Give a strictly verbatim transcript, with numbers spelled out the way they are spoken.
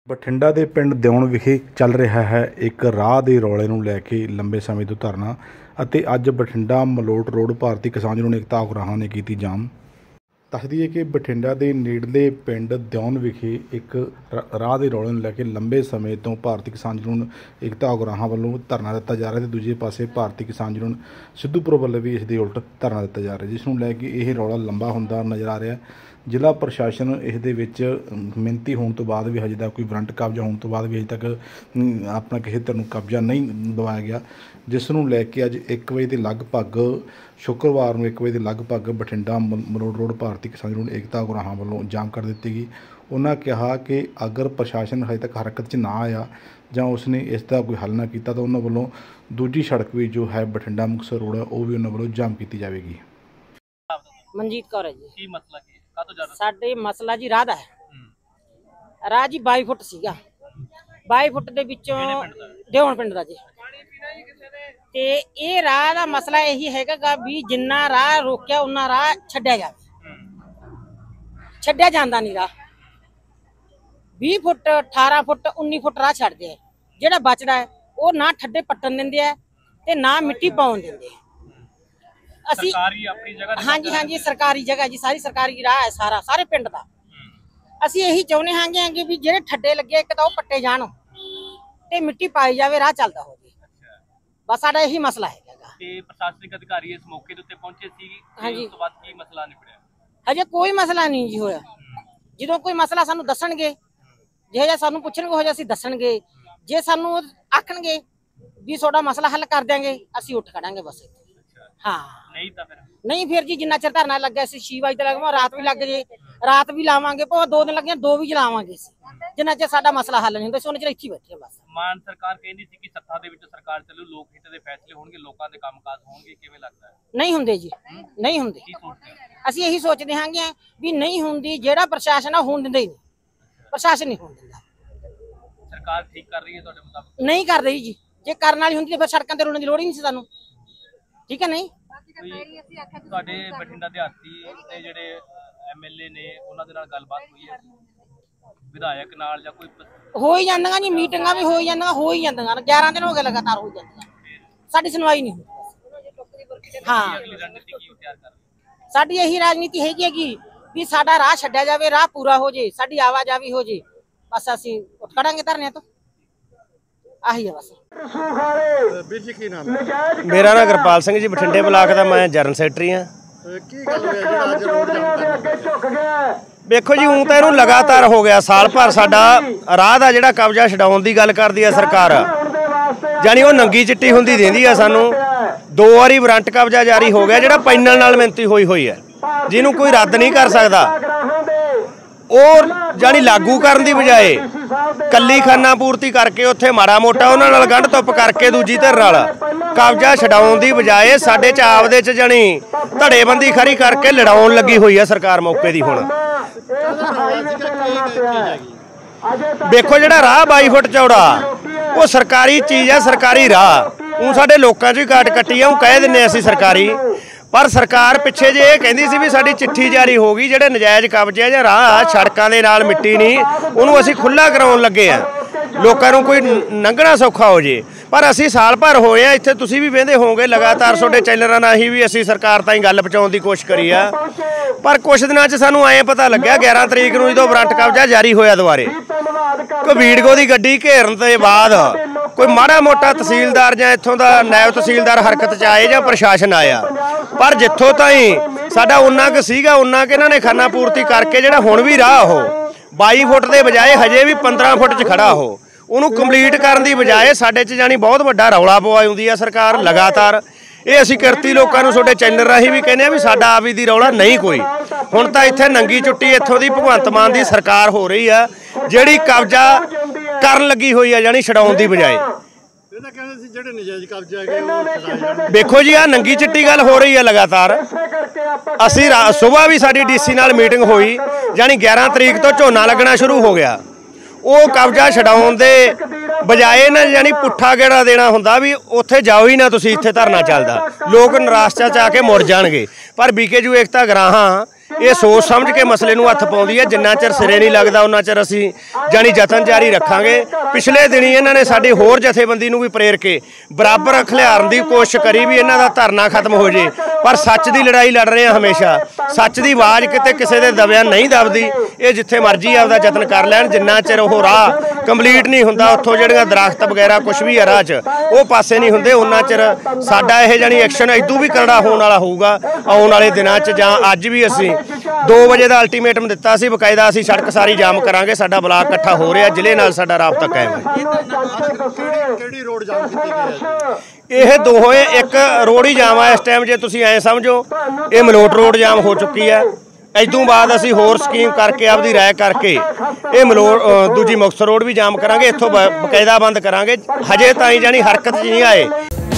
ਬਠਿੰਡਾ ਦੇ ਪਿੰਡ ਦਿਉਣ ਵਿਖੇ ਚੱਲ ਰਿਹਾ ਹੈ ਇੱਕ ਰਾਹ ਦੇ ਰੌਲੇ ਨੂੰ ਲੈ ਕੇ ਲੰਬੇ ਸਮੇਂ ਤੋਂ ਧਰਨਾ ਅਤੇ ਅੱਜ ਬਠਿੰਡਾ ਮਲੋਟ ਰੋਡ ਭਾਰਤੀ ਕਿਸਾਨ ਯੂਨੀਅਨ ਏਕਤਾ ਉਗਰਾਹਾਂ ਨੇ ਕੀਤੀ ਜਾਮ। ਦੱਸ ਦਈਏ ਕਿ ਬਠਿੰਡਾ ਦੇ ਨੇੜਲੇ ਪਿੰਡ ਦਿਉਣ ਵਿਖੇ ਇੱਕ ਰਾਹ ਦੇ ਰੌਲੇ ਨੂੰ ਲੈ ਕੇ ਲੰਬੇ ਸਮੇਂ ਤੋਂ ਭਾਰਤੀ ਕਿਸਾਨ ਯੂਨੀਅਨ ਏਕਤਾ ਉਗਰਾਹਾਂ ਵੱਲੋਂ ਧਰਨਾ ਦਿੱਤਾ ਜਾ ਰਿਹਾ ਤੇ ਦੂਜੇ ਪਾਸੇ ਭਾਰਤੀ ਕਿਸਾਨ ਯੂਨੀਅਨ ਸਿੱਧੂਪੁਰ ਵੱਲੋਂ ਵੀ ਇਸ ਦੇ ਉਲਟ ਧਰਨਾ ਦਿੱਤਾ ਜਾ ਰਿਹਾ, ਜਿਸ ਨੂੰ ਲੈ ਕੇ ਇਹ ਰੌਲਾ ਲੰਬਾ ਹੁੰਦਾ ਨਜ਼ਰ ਆ ਰਿਹਾ। ਜ਼ਿਲ੍ਹਾ ਪ੍ਰਸ਼ਾਸਨ ਇਸ ਦੇ ਵਿੱਚ ਮਿਹਨਤੀ ਹੋਣ ਤੋਂ ਬਾਅਦ ਵੀ ਹਜੇ ਤੱਕ ਕੋਈ ਵਾਰੰਟ ਕਬਜ਼ਾ ਹੋਣ ਤੋਂ ਬਾਅਦ ਵੀ ਹਜੇ ਤੱਕ ਆਪਣਾ ਕਿਸੇ ਤਰ੍ਹਾਂ ਨੂੰ ਕਬਜ਼ਾ ਨਹੀਂ ਦਵਾਇਆ ਗਿਆ, ਜਿਸ ਨੂੰ ਲੈ ਕੇ ਅੱਜ ਇੱਕ ਵਜੇ ਦੇ ਲਗਭਗ ਸ਼ੁੱਕਰਵਾਰ ਨੂੰ ਇੱਕ ਵਜੇ ਦੇ ਲਗਭਗ ਬਠਿੰਡਾ ਮਲੋਟ ਰੋਡ ਭਾਰਤੀ ਕਿਸਾਨ ਯੂਨੀਅਨ ਏਕਤਾ ਉਗਰਾਹਾਂ ਵੱਲੋਂ ਜਾਮ ਕਰ ਦਿੱਤੀ ਗਈ। ਉਹਨਾਂ ਕਿਹਾ ਕਿ ਅਗਰ ਪ੍ਰਸ਼ਾਸਨ ਹਜੇ ਤੱਕ ਹਰਕਤ 'ਚ ਨਾ ਆਇਆ ਜਾਂ ਉਸਨੇ ਇਸ ਦਾ ਕੋਈ ਹੱਲ ਨਾ ਕੀਤਾ ਤਾਂ ਉਹਨਾਂ ਵੱਲੋਂ ਦੂਜੀ ਸੜਕ ਵੀ ਜੋ ਹੈ ਬਠਿੰਡਾ ਮੁਕਤਸਰ ਰੋਡ ਉਹ ਵੀ ਉਹਨਾਂ ਵੱਲੋਂ ਜਾਮ ਕੀਤੀ ਜਾਵੇਗੀ। ਮਨਜੀਤ ਕੌਰ ਹੈ ਜੀ। ਕੀ ਮਸਲਾ ਕੀ ਹੈ? ਸਾਡੇ ਮਸਲਾ ਜੀ ਰਾਹ ਦਾ ਹੈ। ਰਾਹ ਜੀ ਬਾਈ ਫੁੱਟ ਸੀਗਾ, ਬਾਈ ਫੁੱਟ ਦੇ ਵਿੱਚੋਂ ਦਿਉਣ ਪਿੰਡ ਦਾ ਜੀ। ਤੇ ਇਹ ਰਾਹ ਦਾ ਮਸਲਾ ਇਹੀ ਹੈਗਾ ਵੀ ਜਿੰਨਾ ਰਾਹ ਰੋਕਿਆ ਉਹਨਾਂ ਰਾਹ ਛੱਡਿਆ ਜਾਵੇ, ਛੱਡਿਆ ਜਾਂਦਾ ਨਹੀਂ ਰਾਹ। ਵੀਹ ਫੁੱਟ ਅਠਾਰਾਂ ਫੁੱਟ ਉੱਨੀ ਫੁੱਟ ਰਾਹ ਛੱਡਦੇ ਆ, ਜਿਹੜਾ ਬਚਦਾ ਹੈ ਉਹ ਨਾ ਠੱਡੇ ਪੱਟਣ ਦਿੰਦੇ ਆ ਤੇ ਨਾ ਮਿੱਟੀ ਪਾਉਣ ਦਿੰਦੇ ਆ। ਅਸੀਂ ਸਰਕਾਰੀ ਆਪਣੀ ਜਗ੍ਹਾ ਤੇ ਹਾਂਜੀ ਹਾਂਜੀ ਸਰਕਾਰੀ ਜਗ੍ਹਾ ਜੀ, ਸਾਰੀ ਸਰਕਾਰੀ ਰਾਹ ਹੈ, ਸਾਰਾ ਸਾਰੇ ਪਿੰਡ ਦਾ। ਅਸੀਂ ਇਹੀ ਚਾਹੁੰਦੇ ਹਾਂਗੇ ਵੀ ਜਿਹੜੇ ਠੱਡੇ ਲੱਗੇ ਇੱਕ ਤਾਂ ਉਹ ਪੱਟੇ ਜਾਣ ਤੇ ਮਿੱਟੀ ਪਾਈ ਜਾਵੇ, ਰਾਹ ਚੱਲਦਾ ਹੋਵੇ। ਬਸ ਸਾਡਾ ਇਹੀ ਮਸਲਾ ਹੈਗਾ। ਤੇ ਪ੍ਰਸ਼ਾਸਨਿਕ ਅਧਿਕਾਰੀ ਇਸ ਮੌਕੇ ਦੇ ਉੱਤੇ ਪਹੁੰਚੇ ਸੀ, ਉਸ ਤੋਂ ਬਾਅਦ ਕੀ ਮਸਲਾ ਨਿਬੜਿਆ? ਹਜੇ ਕੋਈ ਮਸਲਾ ਨਹੀਂ ਜੀ ਹੋਇਆ। ਜਦੋਂ ਕੋਈ ਮਸਲਾ ਸਾਨੂੰ ਦੱਸਣਗੇ, ਜਿਹੋ ਜਿਹਾ ਸਾਨੂੰ ਪੁੱਛਣਗੇ ਉਹ ਜਿਹਾ ਅਸੀਂ ਦੱਸਣਗੇ। ਜੇ ਸਾਨੂੰ ਆਖਣਗੇ ਵੀ ਤੁਹਾਡਾ ਮਸਲਾ ਹੱਲ ਕਰ ਦਿਆਂਗੇ, ਅਸੀਂ ਉੱਠ ਖੜਾਂਗੇ ਬਸ। ਹਾਂ ਨਹੀਂ ਤਾਂ ਫਿਰ ਨਹੀਂ ਫਿਰ ਜੀ ਜਿੰਨਾ ਚਿਰ ਧਰਨਾ ਲੱਗਿਆ ਸੀ ਛੇ ਵਜੇ ਤੱਕ ਰਾਤ ਵੀ ਲੱਗ ਜੇ, ਰਾਤ ਵੀ ਲਾਵਾਂਗੇ, ਭਾਵੇਂ ਦੋ ਦਿਨ ਲੱਗੇ ਦੋ ਵੀ ਚਲਾਵਾਂਗੇ। ਜਿੰਨਾ ਚਿਰ ਸਾਡਾ ਮਸਲਾ ਹੱਲ ਨਹੀਂ ਹੁੰਦਾ ਸੀ ਉਹਨਾਂ ਚਿਰ ਇੱਥੇ ਬੈਠੇ ਬਸ। ਮਾਨ ਸਰਕਾਰ ਕਹਿੰਦੀ ਸੀ ਕਿ ਸੱਤਾ ਦੇ ਵਿੱਚ ਸਰਕਾਰ ਚੱਲੂ, ਲੋਕ ਹਿੱਤ ਦੇ ਫੈਸਲੇ ਹੋਣਗੇ, ਲੋਕਾਂ ਦੇ ਕੰਮਕਾਜ ਹੋਣਗੇ, ਕਿਵੇਂ ਲੱਗਦਾ ਹੈ? ਨਹੀਂ ਹੁੰਦੇ ਜੀ, ਨਹੀਂ ਹੁੰਦੇ। ਅਸੀਂ ਇਹੀ ਸੋਚਦੇ ਹਾਂਗੇ ਵੀ ਨਹੀਂ ਹੁੰਦੀ, ਜਿਹੜਾ ਪ੍ਰਸ਼ਾਸਨ ਆ ਹੋਣ ਦਿੰਦਾ ਹੀ ਨਹੀਂ, ਪ੍ਰਸ਼ਾਸਨ ਨਹੀਂ ਹੋਣ ਦਿੰਦਾ। ਸਰਕਾਰ ਠੀਕ ਕਰ ਰਹੀ ਹੈ ਤੁਹਾਡੇ ਮੁਤਾਬਕ? ਨਹੀਂ ਕਰ ਰਹੀ ਜੀ। ਜੇ ਕਰਨ ਵਾਲੀ ਹੁੰਦੀ ਤਾਂ ਫਿਰ ਸੜਕਾਂ ਤੇ ਰੋਣ ਦੀ ਲੋੜ ਹੀ ਨਹੀਂ ਸੀ ਸਾਨੂੰ, ਠੀਕ ਹੈ। ਨਹੀਂ ਤੁਹਾਡੇ ਬਠਿੰਡਾ ਦਿਹਾਤੀ ਤੇ ਜਿਹੜੇ ਐਮਐਲਏ ਨੇ ਉਹਨਾਂ ਦੇ ਨਾਲ ਗੱਲਬਾਤ ਹੋਈ ਹੈ, ਵਿਧਾਇਕ ਨਾਲ ਜਾਂ ਕੋਈ? ਹੋ ਹੀ ਜਾਂਦੀਆਂ ਜੀ, ਮੀਟਿੰਗਾਂ ਵੀ ਹੋ ਹੀ ਜਾਂਦੀਆਂ, ਹੋ ਹੀ ਜਾਂਦੀਆਂ। ਗਿਆਰਾਂ ਦਿਨ ਹੋ ਗਏ ਲਗਾਤਾਰ ਹੋ ਜਾਂਦੀਆਂ, ਸਾਡੀ ਸੁਣਵਾਈ ਨਹੀਂ ਹੁੰਦੀ। ਹਾਂ ਸਾਡੀ ਇਹੀ ਰਾਜਨੀਤੀ ਹੈਗੀ ਹੈਗੀ ਵੀ ਸਾਡਾ ਰਾਹ ਛੱਡਿਆ ਜਾਵੇ, ਰਾਹ ਪੂਰਾ ਹੋ ਜੇ, ਸਾਡੀ ਆਵਾਜਾਵੀ ਹੋ ਜੇ, ਬਸ ਅਸੀਂ ਉੱਠ ਖੜਾਂਗੇ ਧਰਨੇ ਤੋਂ। ਆਹੀ ਹੈ ਬਸ। ਮੇਰਾ ਨਾਮ ਗੁਰਪਾਲ ਸਿੰਘ ਜੀ, ਬਠਿੰਡੇ ਬਲਾਕ ਦਾ ਮੈਂ ਜਨਰਲ ਸੈਕਟਰੀ ਹਾਂ। ਵੇਖੋ ਜੀ, ਹੁਣ ਤਾਂ ਇਹਨੂੰ ਲਗਾਤਾਰ ਹੋ ਗਿਆ ਸਾਲ ਭਰ ਸਾਡਾ ਰਾਹ ਦਾ ਜਿਹੜਾ ਕਬਜ਼ਾ ਛਡਾਉਣ ਦੀ ਗੱਲ ਕਰਦੀ ਆ ਸਰਕਾਰ, ਜਾਨੀ ਉਹ ਨੰਗੀ ਚਿੱਟੀ ਹੁੰਦੀ ਦਿੰਦੀ ਆ ਸਾਨੂੰ। ਦੋ ਵਾਰੀ ਵਾਰੰਟ ਕਬਜ਼ਾ ਜਾਰੀ ਹੋ ਗਿਆ ਜਿਹੜਾ ਪੈਨਲ ਨਾਲ ਮਿਹਨਤੀ ਹੋਈ ਹੋਈ ਹੈ, ਜਿਹਨੂੰ ਕੋਈ ਰੱਦ ਨਹੀਂ ਕਰ ਸਕਦਾ। ਉਹ ਜਾਨੀ ਲਾਗੂ ਕਰਨ ਦੀ ਬਜਾਏ ਕੱਲੀ ਖਾਨਾ ਪੂਰਤੀ ਕਰਕੇ ਉੱਥੇ ਮਾੜਾ ਮੋਟਾ ਉਹਨਾਂ ਨਾਲ ਗੰਢ ਧੁੱਪ ਕਰਕੇ ਦੂਜੀ ਧਿਰ ਨਾਲ ਕਬਜ਼ਾ ਛਡਾਉਣ ਦੀ ਬਜਾਏ ਸਾਡੇ ਚ ਆਪਦੇ ਚ ਜਾਨੀ ਧੜੇਬੰਦੀ ਖਰੀ ਕਰਕੇ ਲੜਾਉਣ ਲੱਗੀ ਹੋਈ ਹੈ ਸਰਕਾਰ ਮੌਕੇ ਦੀ। ਹੁਣ ਵੇਖੋ ਜਿਹੜਾ ਰਾਹ ਬਾਈ ਫੁੱਟ ਚੌੜਾ ਉਹ ਸਰਕਾਰੀ ਚੀਜ਼ ਹੈ, ਸਰਕਾਰੀ ਰਾਹ। ਉਹ ਸਾਡੇ ਲੋਕਾਂ 'ਚ ਵੀ ਕਾਟ ਕੱਟੀ ਆ, ਉਹ ਕਹਿ ਦਿੰਦੇ ਅਸੀਂ ਸਰਕਾਰੀ, ਪਰ ਸਰਕਾਰ ਪਿੱਛੇ ਜੇ ਇਹ ਕਹਿੰਦੀ ਸੀ ਵੀ ਸਾਡੀ ਚਿੱਠੀ ਜਾਰੀ ਹੋ ਗਈ, ਜਿਹੜੇ ਨਜਾਇਜ਼ ਕਬਜ਼ੇ ਜਾਂ ਰਾਹ ਸੜਕਾਂ ਦੇ ਨਾਲ ਮਿੱਟੀ ਨਹੀਂ ਉਹਨੂੰ ਅਸੀਂ ਖੁੱਲ੍ਹਾ ਕਰਾਉਣ ਲੱਗੇ ਆ, ਲੋਕਾਂ ਨੂੰ ਕੋਈ ਲੰਘਣਾ ਸੌਖਾ ਹੋ ਜੇ। ਪਰ ਅਸੀਂ ਸਾਲ ਭਰ ਹੋਏ ਆ ਇੱਥੇ, ਤੁਸੀਂ ਵੀ ਵਹਿੰਦੇ ਹੋਵੋਗੇ ਲਗਾਤਾਰ ਤੁਹਾਡੇ ਚੈਨਲਾਂ ਨਾਲ ਹੀ ਵੀ ਅਸੀਂ ਸਰਕਾਰ ਤਾਈਂ ਗੱਲ ਪਹੁੰਚਾਉਣ ਦੀ ਕੋਸ਼ਿਸ਼ ਕਰੀ ਆ। ਪਰ ਕੁਛ ਦਿਨਾਂ 'ਚ ਸਾਨੂੰ ਐਂ ਪਤਾ ਲੱਗਿਆ ਗਿਆਰਾਂ ਤਰੀਕ ਨੂੰ ਜਦੋਂ ਵਾਰੰਟ ਕਬਜ਼ਾ ਜਾਰੀ ਹੋਇਆ ਦੁਬਾਰੇ, ਕੋਈ ਵੀਡਗੋ ਦੀ ਗੱਡੀ ਘੇਰਨ ਤੋਂ ਬਾਅਦ ਕੋਈ ਮਾੜਾ ਮੋਟਾ ਤਹਿਸੀਲਦਾਰ ਜਾਂ ਇੱਥੋਂ ਦਾ ਨਾਇਬ ਤਹਿਸੀਲਦਾਰ ਹਰਕਤ 'ਚ ਆਏ ਜਾਂ ਪ੍ਰਸ਼ਾਸਨ ਆਇਆ, ਪਰ ਜਿੱਥੋਂ ਤਾਈਂ ਸਾਡਾ ਉਨਾ ਕੁ ਸੀਗਾ ਉਨਾ ਕੁ ਇਹਨਾਂ ਨੇ ਖਾਨਾ ਪੂਰਤੀ ਕਰਕੇ ਜਿਹੜਾ ਹੁਣ ਵੀ ਰਾਹ ਉਹ ਬਾਈ ਫੁੱਟ ਦੇ ਬਜਾਏ ਹਜੇ ਵੀ ਪੰਦਰਾਂ ਫੁੱਟ 'ਚ ਖੜਾ ਉਹ ਉਹਨੂੰ ਕੰਪਲੀਟ ਕਰਨ ਦੀ ਬਜਾਏ ਸਾਡੇ 'ਚ ਜਾਣੀ ਬਹੁਤ ਵੱਡਾ ਰੌਲਾ ਪਵਾਈ ਹੁੰਦੀ ਆ ਸਰਕਾਰ ਲਗਾਤਾਰ। ਇਹ ਅਸੀਂ ਕਿਰਤੀ ਲੋਕਾਂ ਨੂੰ ਤੁਹਾਡੇ ਚੈਨਲ ਰਾਹੀਂ ਵੀ ਕਹਿੰਦੇ ਆ ਵੀ ਸਾਡਾ ਆਵੀ ਦੀ ਰੌਲਾ ਨਹੀਂ ਕੋਈ। ਹੁਣ ਤਾਂ ਇੱਥੇ ਨੰਗੀ ਚੁੱਟੀ ਇੱਥੋਂ ਦੀ ਭਗਵੰਤ ਮਾਨ ਦੀ ਸਰਕਾਰ ਹੋ ਰਹੀ ਆ ਜਿਹੜੀ ਕਬਜ਼ਾ ਕਰਨ ਲੱਗੀ ਹੋਈ ਆ, ਜਾਣੀ ਛਡਾਉਣ ਦੀ ਬਜਾਏ। ਵੇਖੋ ਜੀ, ਆ ਨੰਗੀ ਚਿੱਟੀ ਗੱਲ ਹੋ ਰਹੀ ਹੈ ਲਗਾਤਾਰ। ਅਸੀਂ ਸੁਬਾਹ ਵੀ ਸਾਡੀ ਡੀਸੀ ਨਾਲ ਮੀਟਿੰਗ ਹੋਈ, ਜਾਣੀ ਗਿਆਰਾਂ ਤਰੀਕ ਤੋਂ ਝੋਨਾ ਲੱਗਣਾ ਸ਼ੁਰੂ ਹੋ ਗਿਆ। ਉਹ ਕਬਜ਼ਾ ਛਡਾਉਣ ਦੇ ਬਜਾਏ ਨਾ ਜਾਨੀ ਪੁੱਠਾ ਗੇੜਾ ਦੇਣਾ ਹੁੰਦਾ ਵੀ ਉੱਥੇ ਜਾਓ ਹੀ ਨਾ ਤੁਸੀਂ, ਇੱਥੇ ਧਰਨਾ ਚੱਲਦਾ, ਲੋਕ ਨਿਰਾਸ਼ਾ 'ਚ ਆ ਕੇ ਮੁੜ ਜਾਣਗੇ। ਪਰ ਬੀਕੇਯੂ ਏਕਤਾ ਉਗਰਾਹਾਂ ਇਹ ਸੋਚ ਸਮਝ ਕੇ ਮਸਲੇ ਨੂੰ ਹੱਥ ਪਾਉਂਦੀ ਹੈ। ਜਿੰਨਾ ਚਿਰ ਸਿਰੇ ਨਹੀਂ ਲੱਗਦਾ ਉਹਨਾਂ ਚਿਰ ਅਸੀਂ ਜਾਣੀ ਯਤਨ ਜਾਰੀ ਰੱਖਾਂਗੇ। ਪਿਛਲੇ ਦਿਨੀ ਇਹਨਾਂ ਨੇ ਸਾਡੀ ਹੋਰ ਜਥੇਬੰਦੀ ਨੂੰ ਵੀ ਪ੍ਰੇਰ ਕੇ ਬਰਾਬਰ ਖਿਲਾਰਨ ਦੀ ਕੋਸ਼ਿਸ਼ ਕਰੀ ਵੀ ਇਹਨਾਂ ਦਾ ਧਰਨਾ ਖਤਮ ਹੋ ਜੇ, ਪਰ ਸੱਚ ਦੀ ਲੜਾਈ ਲੜ ਰਹੇ ਹਾਂ ਹਮੇਸ਼ਾ। ਸੱਚ ਦੀ ਆਵਾਜ਼ ਕਿਤੇ ਕਿਸੇ ਦੇ ਦਬਿਆਂ ਨਹੀਂ ਦਬਦੀ। ਇਹ ਜਿੱਥੇ ਮਰਜ਼ੀ ਆਪਦਾ ਯਤਨ ਕਰ ਲੈਣ, ਜਿੰਨਾ ਚਿਰ ਉਹ ਰਾਹ ਕੰਪਲੀਟ ਨਹੀਂ ਹੁੰਦਾ, ਉੱਥੋਂ ਜਿਹੜੀਆਂ ਦਰਖਤ ਵਗੈਰਾ ਕੁਛ ਵੀ ਹੈ ਰਾਹ 'ਚ ਉਹ ਪਾਸੇ ਨਹੀਂ ਹੁੰਦੇ, ਉਹਨਾਂ ਚਿਰ ਸਾਡਾ ਇਹ ਜਾਣੀ ਐਕਸ਼ਨ ਇਦੋਂ ਵੀ ਕਰੜਾ ਹੋਣ ਵਾਲਾ ਹੋਊਗਾ ਆਉਣ ਵਾਲੇ ਦਿਨਾਂ 'ਚ। ਜਾਂ ਅੱਜ ਵੀ ਅਸੀਂ ਦੋ ਵਜੇ ਦਾ ਅਲਟੀਮੇਟਮ ਦਿੱਤਾ ਸੀ, ਬਕਾਇਦਾ ਅਸੀਂ ਸੜਕ ਸਾਰੀ ਜਾਮ ਕਰਾਂਗੇ। ਸਾਡਾ ਬਲਾਕ ਇਕੱਠਾ ਹੋ ਰਿਹਾ, ਜ਼ਿਲ੍ਹੇ ਨਾਲ ਸਾਡਾ ਰਾਬਤਾ ਕਾਇਮ ਹੈ। ਕਿਹੜੀ ਰੋਡ ਜਾਮ ਕੀਤੀ ਗਈ ਹੈ? ਇਹ ਦੋਹੇ ਇੱਕ ਰੋਡ ਹੀ ਜਾਮ ਆ ਇਸ ਟਾਈਮ। ਜੇ ਤੁਸੀਂ ਐਂ ਸਮਝੋ ਇਹ ਮਲੋਟ ਰੋਡ ਜਾਮ ਹੋ ਚੁੱਕੀ ਹੈ। ਇਦੋਂ ਬਾਅਦ ਅਸੀਂ ਹੋਰ ਸਕੀਮ ਕਰਕੇ ਆਪਦੀ ਰਾਏ ਕਰਕੇ ਇਹ ਮਲੋਟ ਦੂਜੀ ਮੁਕਤਸਰ ਰੋਡ ਵੀ ਜਾਮ ਕਰਾਂਗੇ, ਇੱਥੋਂ ਬਕਾਇਦਾ ਬੰਦ ਕਰਾਂਗੇ। ਹਜੇ ਤਾਂ ਹੀ ਜਾਣੀ ਹਰਕਤ 'ਚ ਨਹੀਂ ਆਏ।